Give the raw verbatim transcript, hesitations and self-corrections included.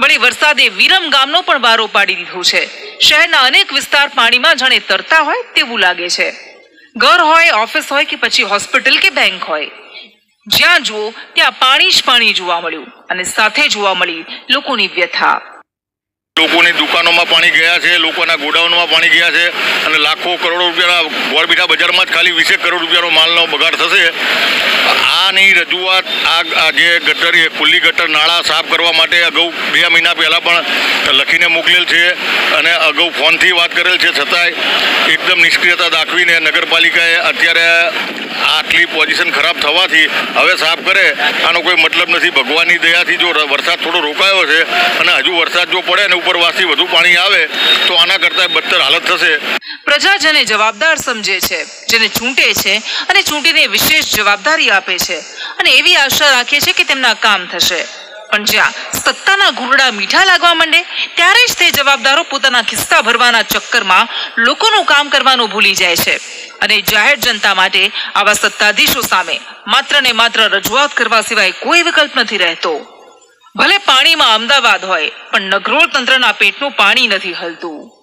વળી વરસાદે વિરમ ગામનો પણ બારો પાડી દીધો છે। શહેરના અનેક વિસ્તાર પાણીમાં જાણે તરતા હોય તેવું લાગે છે। ઘર હોય, ઓફિસ હોય કે પછી હોસ્પિટલ કે બેંક હોય, જ્યાં જુઓ ત્યાં પાણી જ પાણી જોવા મળ્યું અને સાથે જોવા મળી લોકોની વ્યથા। લોકોની દુકાનોમાં પાણી ગયા છે, લોકોના ગોડાઉનમાં પાણી ગયા છે અને લાખો કરોડો રૂપિયાના ગોળબીઠા બજારમાં જ ખાલી વીસેક કરોડ રૂપિયાનો માલનો બગાડ થશે। આની રજૂઆત આ જે ગટર ખુલ્લી ગટર નાળા સાફ કરવા માટે અગાઉ બે મહિના પહેલાં પણ લખીને મોકલેલ છે અને અગાઉ ફોનથી વાત કરેલ છે, છતાંય એકદમ નિષ્ક્રિયતા દાખવીને નગરપાલિકાએ અત્યારે આટલી પોઝિશન ખરાબ થવાથી હવે સાફ કરે આનો કોઈ મતલબ નથી। ભગવાનની દયાથી જો વરસાદ થોડો રોકાયો છે અને હજુ વરસાદ જો પડે ને ઉપરવાસથી વધુ પાણી આવે તો આના કરતાં બદતર હાલત થશે। પ્રજા જેને જવાબદાર સમજે છે, જેને ચૂંટે છે અને ચૂંટીને વિશેષ જવાબદારી આપે છે અને એવી આશા રાખે છે કે તેમના કામ થશે, પણ જ્યાં સત્તાના ઘૂંટડા મીઠા લાગવા માંડે ત્યારે જ તે જવાબદારો પોતાના ખિસ્સા ભરવાના ચક્કરમાં લોકોનું કામ કરવાનું ભૂલી જાય છે અને જાહેર જનતા માટે આવા સત્તાધીશો સામે માત્ર ને માત્ર રજૂઆત કરવા સિવાય કોઈ વિકલ્પ નથી રહેતો। ભલે પાણીમાં અમદાવાદ હોય પણ નગરોળ તંત્રના પેટનું પાણી નથી હલતું।